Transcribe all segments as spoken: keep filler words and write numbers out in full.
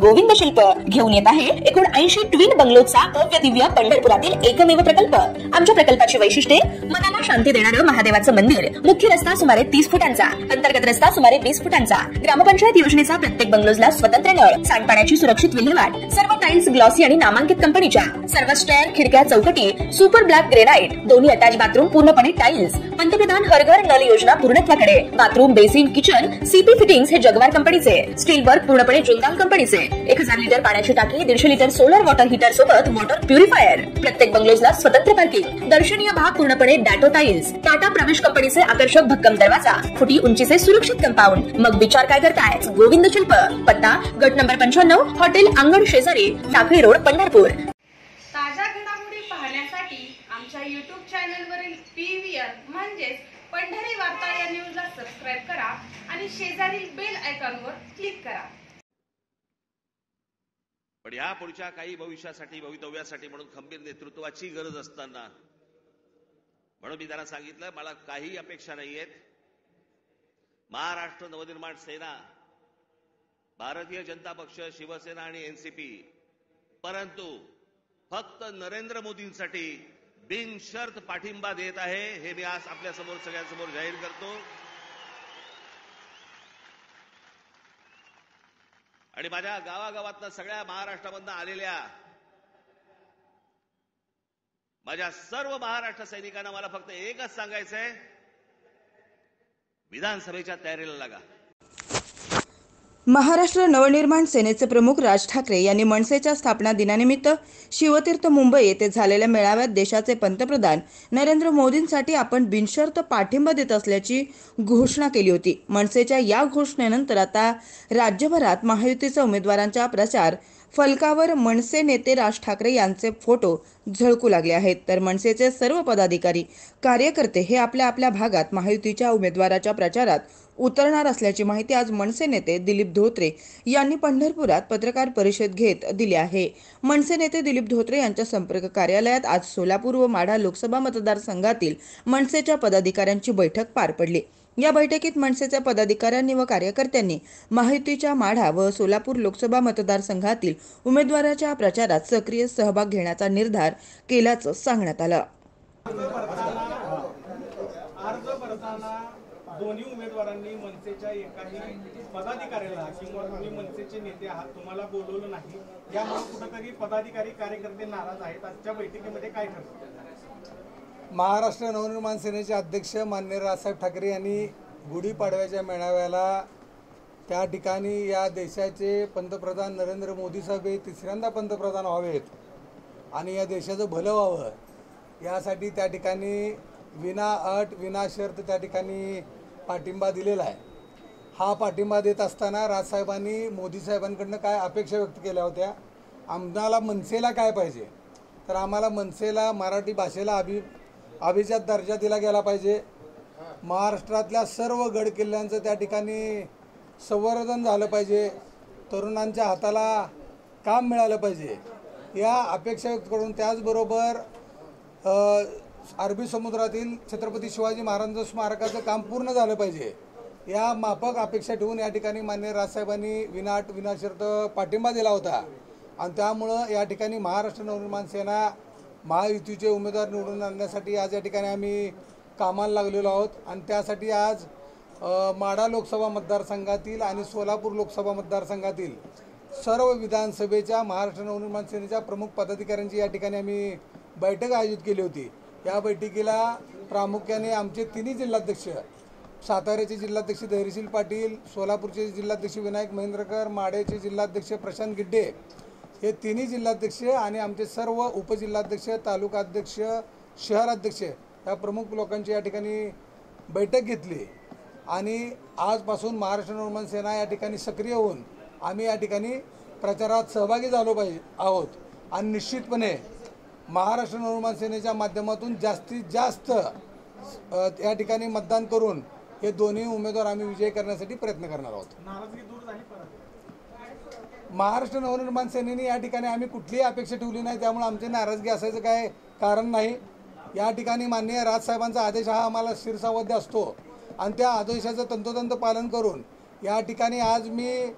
गोविंद शिल्प घेऊन येत आहे एकूण ऐंशी ट्विन बंगलोचा भव्य दिव्य पंढरपुरातील एकमेव प्रकल्प। आमच्या प्रकल्पाची वैशिष्ट्ये मनाला शांती देणारं महादेवाचं मंदिर, मुख्य रस्ता सुमारे तीस फुटांचा, अंतर्गत रस्ता सुमारे वीस फुटांचा, ग्रामपंचायत योजनेचा प्रत्येक बंगलोजला स्वतंत्र नळ, सांडपाण्याची सुरक्षित विल्हेवाट, सर्व टाइल्स ग्लॉसी आणि नामांकित कंपनीच्या, सर्व स्टेअर, खिडक्या, चौकटी सुपर ब्लॅक ग्रेनाइट, दोन्ही अटॅच बाथरूम पूर्णपणे टाइल्स, पंतप्रधान हर घर नल योजना पूर्णत्वाकडे, bathroom, basin, kitchen CP fittings हे जगवार कंपनीचे, स्टील वर्क पूर्णपणे जुंदाल कंपनीचे, एक हजार लिटर पाण्याची टाकी, दीडशे लिटर सोलर वॉटर हीटर सोबत वॉटर प्युरिफायर, प्रत्येक बंगलोजला स्वतंत्र पार्किंग, दर्शनीय भाग पूर्णपणे डॅटो टाइल्स, टाटा प्रवेश कंपनीचे आकर्षक भक्कम दरवाजा, फुटी उंचीचे सुरक्षित कंपाऊंड। मग विचार काय करताय? गोविंद शिल्प, पत्ता गट नंबर पंच्याण्णव, हॉटेल अंगण शेजारी, टाकळी रोड, पंढरपूर। ताज्या घडामोडी पाहण्यासाठी आमच्या यूट्यूब चॅनलवरील पीव्हीआर म्हणजेच पंढरी वार्ता या न्यूजला सबस्क्राइब करा आणि शेजारील बेल आयकॉनवर क्लिक करा। पण या पुढच्या काही भविष्यासाठी भवितव्यासाठी म्हणून खंबीर नेतृत्वाची गरज असताना म्हणून मी त्यांना सांगितलं मला काही अपेक्षा नाहीयेत। महाराष्ट्र नवनिर्माण सेना, भारतीय जनता पक्ष, शिवसेना आणि एनसीपी, परंतु फक्त नरेंद्र मोदींसाठी बिनशर्त पाठिंबा देत आहे हे मी आज आपल्या समोर सगळ्यांसमोर जाहीर करतो। आणि माझ्या गावागावातनं सगळ्या महाराष्ट्रामधनं आलेल्या माझ्या सर्व महाराष्ट्र सैनिकांना मला फक्त एकच सांगायचंय, विधानसभेच्या तयारीला लागा। महाराष्ट्र नवनिर्माण सेनेचे प्रमुख राज ठाकरे यांनी मनसेच्या स्थापना दिनानिमित्त शिवतीर्थ मुंबई येथे झालेल्या मेळाव्यात देशाचे पंतप्रधान नरेंद्र मोदींसाठी आपण बिनशर्त पाठिंबा देत असल्याची घोषणा केली होती। मनसेच्या या घोषणेनंतर आता राज्यभरात महायुतीच्या उमेदवारांच्या प्रचार फलकावर मनसे नेते राज ठाकरे यांचे फोटो झळकू लागले आहेत। तर मनसेचे सर्व पदाधिकारी, कार्यकर्ते हे आपल्या आपल्या भागात महायुतीच्या उमेदवाराच्या प्रचारात उतरणार असल्याची माहिती आज मनसे नेते दिलीप धोत्रे यांनी पंढरपुरात पत्रकार परिषद घेत दिली आहे। मनसे नेते दिलीप धोत्रे यांच्या संपर्क कार्यालयात आज सोलापूर व माढा लोकसभा मतदारसंघातील मनसेच्या पदाधिकाऱ्यांची बैठक पार पडली। या बैठकीत मनसेच्या पदाधिकाऱ्यांनी व कार्यकर्त्यांनी महायुतीच्या माढा व सोलापूर लोकसभा मतदारसंघातील उमेदवाराच्या प्रचारात सक्रिय सहभाग घेण्याचा निर्धार केल्याचं सांगण्यात आलं। दोन्ही उमेदवारांनी मनसेच्या एकाही पदाधिकाऱ्याला किंवा तुम्ही मनसेचे नेते आहात तुम्हाला बोलवलं नाही, यामुळे कुठेतरी पदाधिकारी कार्यकर्ते नाराज आहेत। आजच्या बैठकीमध्ये काय ठरलं? महाराष्ट्र नवनिर्माण सेनेचे अध्यक्ष माननीय राजसाहेब ठाकरे यांनी गुढीपाडव्याच्या मेळाव्याला त्या ठिकाणी या देशाचे पंतप्रधान नरेंद्र मोदी साहेब हे तिसऱ्यांदा पंतप्रधान व्हावेत आणि या देशाचं भलं व्हावं यासाठी त्या ठिकाणी विना अट विना शर्त त्या ठिकाणी पाठिंबा दिलेला आहे। हा पाठिंबा देत असताना राजसाहेबांनी मोदी साहेबांकडनं काय अपेक्षा व्यक्त केल्या होत्या? आम्हाला मनसेला काय पाहिजे तर आम्हाला मनसेला मराठी भाषेला अभि अभिजात दर्जा दिला गेला पाहिजे। महाराष्ट्रातल्या सर्व गड किल्ल्यांचं त्या ठिकाणी संवर्धन झालं पाहिजे, तरुणांच्या हाताला काम मिळालं पाहिजे या अपेक्षा व्यक्त करून त्याचबरोबर अरबी समुद्रातील छत्रपती शिवाजी महाराजांचं स्मारकाचं काम पूर्ण झालं पाहिजे या माफक अपेक्षा ठेवून या ठिकाणी माननीय राजसाहेबांनी विनाट विनाशर्त पाठिंबा दिला होता। आणि त्यामुळं या ठिकाणी महाराष्ट्र नवनिर्माण सेना महायुतीचे उमेदवार निवडून आणण्यासाठी आज या ठिकाणी आम्ही कामाला लागलेलो आहोत। आणि त्यासाठी आज माढा लोकसभा मतदारसंघातील आणि सोलापूर लोकसभा मतदारसंघातील सर्व विधानसभेच्या महाराष्ट्र नवनिर्माण सेनेच्या प्रमुख पदाधिकाऱ्यांची या ठिकाणी आम्ही बैठक आयोजित केली होती। या बैठकीला प्रामुख्याने आमचे तिन्ही जिल्हाध्यक्ष, साताऱ्याचे जिल्हाध्यक्ष धैर्यशील पाटील, सोलापूरचे जिल्हाध्यक्ष विनायक महेंद्रकर, माढ्याचे जिल्हाध्यक्ष प्रशांत गिड्डे हे तिन्ही जिल्हाध्यक्ष आणि आमचे सर्व उपजिल्हाध्यक्ष, तालुकाध्यक्ष, शहराध्यक्ष या प्रमुख लोकांची या ठिकाणी बैठक घेतली। आणि आजपासून महाराष्ट्र नवनिर्माण सेना या ठिकाणी सक्रिय होऊन आम्ही या ठिकाणी प्रचारात सहभागी झालो पाहिजे आहोत आणि निश्चितपणे महाराष्ट्र नवनिर्माण सेनेच्या माध्यमातून जास्तीत जास्त या ठिकाणी मतदान करून हे दोन्ही उमेदवार आम्ही विजयी करण्यासाठी प्रयत्न करणार आहोत। नाराजगी दूर झाली परत? महाराष्ट्र नवनिर्माण सेनेने या ठिकाणी आम्ही कुठलीही अपेक्षा ठेवली नाही, त्यामुळे आमची नाराजगी असायचं काय कारण नाही। या ठिकाणी माननीय राजसाहेबांचा आदेश हा आम्हाला शिरसावध्य असतो आणि त्या आदेशाचं तंतोतंत पालन करून या ठिकाणी आज मी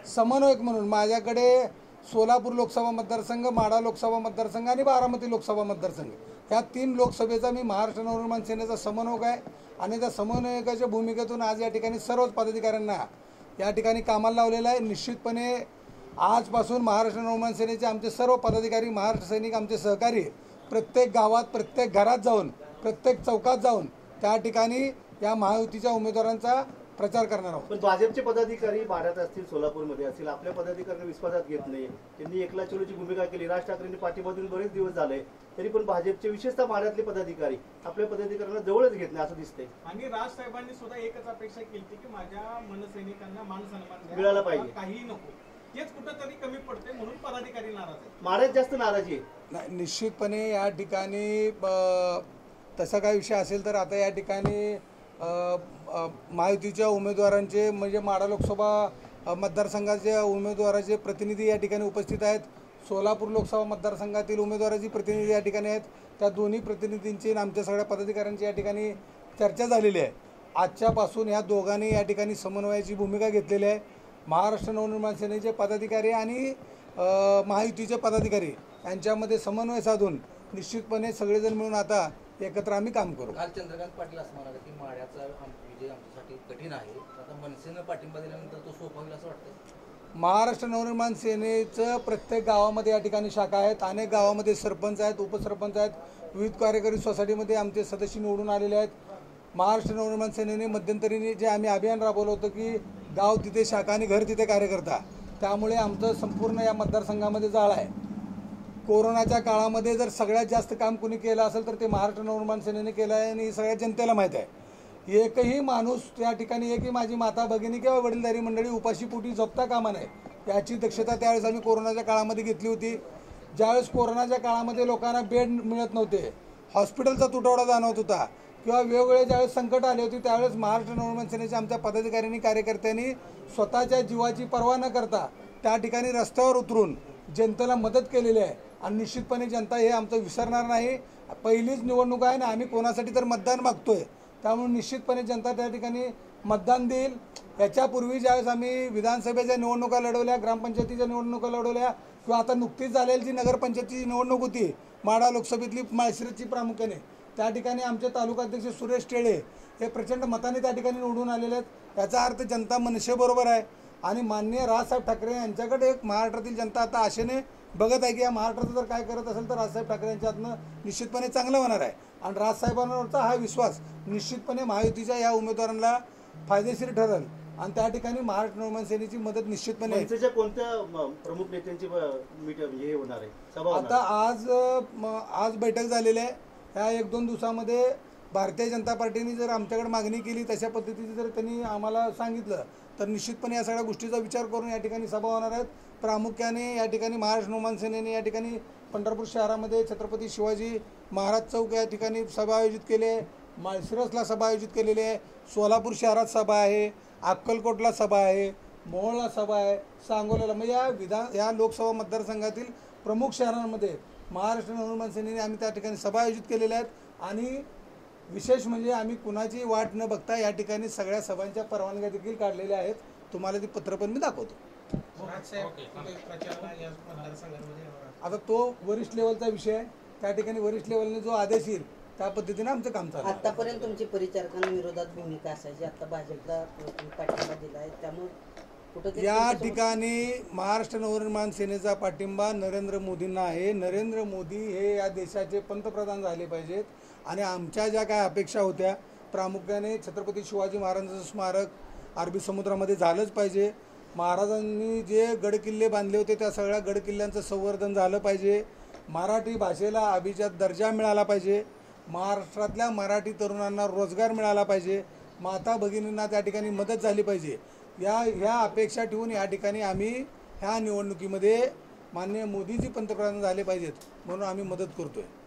समन्वयक म्हणून माझ्याकडे सोलापूर लोकसभा मतदारसंघ, माढा लोकसभा मतदारसंघ आणि बारामती लोकसभा मतदारसंघ ह्या तीन लोकसभेचा मी महाराष्ट्र नवनिर्माण सेनेचा समन्वयक आहे आणि त्या समन्वयकाच्या भूमिकेतून आज या ठिकाणी सर्वच पदाधिकाऱ्यांना या ठिकाणी कामाला लावलेलं आहे। निश्चितपणे आजपासून महाराष्ट्र नवनिर्माण सेनेचे आमचे सर्व पदाधिकारी, महाराष्ट्र सैनिक, आमचे सहकारी प्रत्येक गावात, प्रत्येक घरात जाऊन, प्रत्येक चौकात जाऊन त्या ठिकाणी या महायुतीच्या उमेदवारांचा प्रचार करणार आहोत। पण भाजपचे पदाधिकारी माढ्यात असतील, सोलापूरमध्ये असतील, आपल्या पदाधिकाऱ्यांना विश्वासात घेत नाही। त्यांनी एकला चलोची भूमिका केली, राज ठाकरेंनी पाठिंबा देऊन बरेच दिवस झाले, तरी पण भाजपचे विशेषतः माढ्यातले पदाधिकारी आपल्या पदाधिकाऱ्यांना जवळच घेत नाही असं दिसतंय। आणि राज साहेबांनी सुद्धा एकच अपेक्षा केली की माझ्या मनसैनिकांना मान सन्मान मिळाला पाहिजे, काही नको, हेच कुठंतरी कमी पडते म्हणून पदाधिकारी नाराज आहेत। माढ्यात जास्त नाराजी आहे। नाही, निश्चितपणे या ठिकाणी तसा काही विषय असेल तर आता या ठिकाणी महायुतीच्या उमेदवारांचे म्हणजे माढा लोकसभा मतदारसंघाच्या उमेदवाराचे प्रतिनिधी या ठिकाणी उपस्थित आहेत। सोलापूर लोकसभा मतदारसंघातील उमेदवाराची प्रतिनिधी या ठिकाणी आहेत। त्या दोन्ही प्रतिनिधींची आणि आमच्या सगळ्या पदाधिकाऱ्यांची या ठिकाणी चर्चा झालेली आहे। आजच्यापासून ह्या दोघांनी या ठिकाणी समन्वयाची भूमिका घेतलेली आहे। महाराष्ट्र नवनिर्माण सेनेचे पदाधिकारी आणि महायुतीचे पदाधिकारी यांच्यामध्ये समन्वय साधून निश्चितपणे सगळेजण मिळून आता एकत्र आम्ही काम करू। काल चंद्रकांत पाटील असं म्हणाले की माढ्याचा विजय आमच्यासाठी कठीण आहे, आता मनसेनं पाठिंबा दिल्यानंतर तो सोपा होईल असं वाटतं। महाराष्ट्र नवनिर्माण सेनेचं प्रत्येक गावामध्ये या ठिकाणी शाखा आहेत, अनेक गावामध्ये सरपंच आहेत, उपसरपंच आहेत, विविध कार्यकारी सोसायटीमध्ये आमचे सदस्य निवडून आलेले आहेत। महाराष्ट्र नवनिर्माण सेनेने मध्यंतरीने जे आम्ही अभियान राबवलं होतं की गाव तिथे शाखा आणि घर तिथे कार्यकर्ता, त्यामुळे आमचं संपूर्ण या मतदारसंघामध्ये जाळ आहे। कोरोनाच्या काळामध्ये जर सगळ्यात जास्त काम कुणी केलं असेल तर ते महाराष्ट्र नवनिर्माण सेनेने केलं आहे आणि सगळ्या जनतेला माहीत आहे। एकही माणूस त्या ठिकाणी एकही माझी माता भगिनी किंवा वडीलधारी मंडळी उपाशीपोटी झोपता कामा नये याची दक्षता त्यावेळेस आम्ही कोरोनाच्या काळामध्ये घेतली होती। ज्यावेळेस कोरोनाच्या काळामध्ये लोकांना बेड मिळत नव्हते, हॉस्पिटलचा तुटवडा जाणवत होता किंवा वेगवेगळे ज्यावेळेस संकट आले होते त्यावेळेस महाराष्ट्र नवनिर्माण सेनेच्या आमच्या पदाधिकाऱ्यांनी, कार्यकर्त्यांनी स्वतःच्या जीवाची पर्वा न करता त्या ठिकाणी रस्त्यावर उतरून जनतेला मदत केलेली आहे आणि निश्चितपणे जनता हे आमचं विसरणार नाही। पहिलीच निवडणूक आहे ना, आम्ही कोणासाठी तर मतदान मागतोय, त्यामुळे निश्चितपणे जनता त्या ठिकाणी मतदान देईल। याच्यापूर्वी ज्यावेळेस आम्ही विधानसभेच्या निवडणुका लढवल्या, ग्रामपंचायतीच्या निवडणुका लढवल्या किंवा आता नुकतीच झालेली जी नगरपंचायतीची निवडणूक होती माढा लोकसभेतली माळशिरसची प्रामुख्याने, त्या ठिकाणी आमचे तालुकाध्यक्ष सुरेश टेळे हे प्रचंड मताने त्या ठिकाणी निवडून आलेले आहेत। याचा अर्थ जनता मनसेबरोबर आहे आणि माननीय राजसाहेब ठाकरे यांच्याकडे एक महाराष्ट्रातील जनता आता आशेने बघत आहे की या महाराष्ट्राचं जर काय करत असेल तर राजसाहेब ठाकरे यांच्या हातनं निश्चितपणे चांगलं होणार आहे आणि राजसाहेबांवरचा हा विश्वास निश्चितपने महायुतीच्या या उमेदवारांना फायदेशीर ठरेल आणि त्या ठिकाणी महाराष्ट्र नवनिर्माण सेनेची मदत निश्चितपणे। मनसेच्या कोणत्या प्रमुख नेत्यांची मीटिंग हे होणार आहे, सभा? आता आज आज बैठक झालेली आहे। ह्या एक दोन दिवसामध्ये भारतीय जनता पार्टीने जर आमच्याकडे मागणी केली तशा पद्धतीची जर त्यांनी आम्हाला सांगितलं तर निश्चितपणे या सगळ्या गोष्टीचा विचार करून या ठिकाणी सभा होणार आहेत। प्रामुख्याने या ठिकाणी महाराष्ट्र नवनिर्माण सेनेने या ठिकाणी पंढरपूर शहरामध्ये छत्रपती शिवाजी महाराज चौक या ठिकाणी सभा आयोजित केली आहे, माळशिरसला सभा आयोजित केलेली आहे, सोलापूर शहरात सभा आहे, अक्कलकोटला सभा आहे, मोहोळला सभा आहे, सांगोल्याला, म्हणजे या विधान या लोकसभा मतदारसंघातील प्रमुख शहरांमध्ये महाराष्ट्र नवनिर्माण सेनेने आम्ही त्या ठिकाणी सभा आयोजित केलेल्या आहेत आणि विशेष म्हणजे आम्ही कुणाची वाट न बघता या ठिकाणी सगळ्या सभांच्या परवानग्या देखील काढलेल्या आहेत। तुम्हाला ती पत्र पण मी दाखवतो। आता तो वरिष्ठ लेवलचा विषय आहे, त्या ठिकाणी वरिष्ठ लेवलने जो आदेश येईल त्या पद्धतीने आमचं काम चालू आहे। आतापर्यंत तुमची परिचारकांविरोधात भूमिका असायची, आता भाजपला पाठिंबा दिला आहे, त्यामुळे या ठिकाणी महाराष्ट्र नवनिर्माण सेनेचा पाठिंबा नरेंद्र मोदींना आहे। नरेंद्र मोदी हे या देशाचे पंतप्रधान झाले पाहिजेत आणि आमच्या ज्या काय अपेक्षा होत्या प्रामुख्याने छत्रपती शिवाजी महाराजांचं स्मारक अरबी समुद्रामध्ये झालंच पाहिजे, महाराजांनी जे गडकिल्ले बांधले होते त्या सगळ्या गडकिल्ल्यांचं संवर्धन झालं पाहिजे, मराठी भाषेला अभिजात दर्जा मिळाला पाहिजे, महाराष्ट्रातल्या मराठी तरुणांना रोजगार मिळाला पाहिजे, माता भगिनींना त्या ठिकाणी मदत झाली पाहिजे। या ह्या अपेक्षा ठेवून या ठिकाणी आम्ही ह्या निवडणुकीमध्ये माननीय मोदीजी पंतप्रधान झाले पाहिजेत म्हणून आम्ही मदत करतोय।